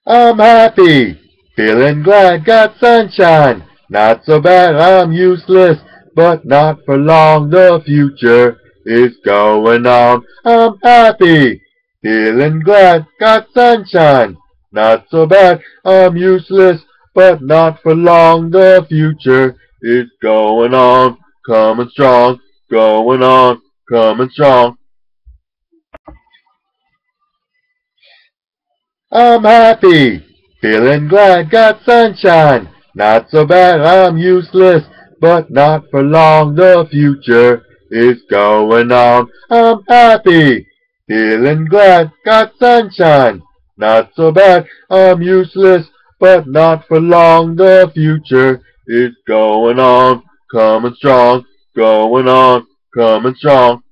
I'm happy, feeling glad, got sunshine. Not so bad, I'm useless, but not for long. The future is going on. I'm happy, feeling glad, got sunshine. Not so bad, I'm useless, but not for long. The future is going on, coming strong, going on, coming strong. I'm happy, feeling glad, got sunshine. Not so bad, I'm useless, but not for long. The future is going on. I'm happy, feeling glad, got sunshine. Not so bad, I'm useless, but not for long. The future is going on, coming strong, going on, coming strong.